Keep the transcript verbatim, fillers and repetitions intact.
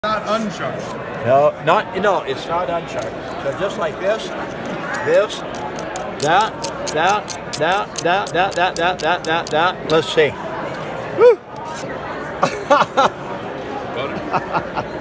Not unsharp. No, not no, it's not unsharp. So just like this, this, that, that, that, that, that, that, that, that, that, that. Let's see. Woo!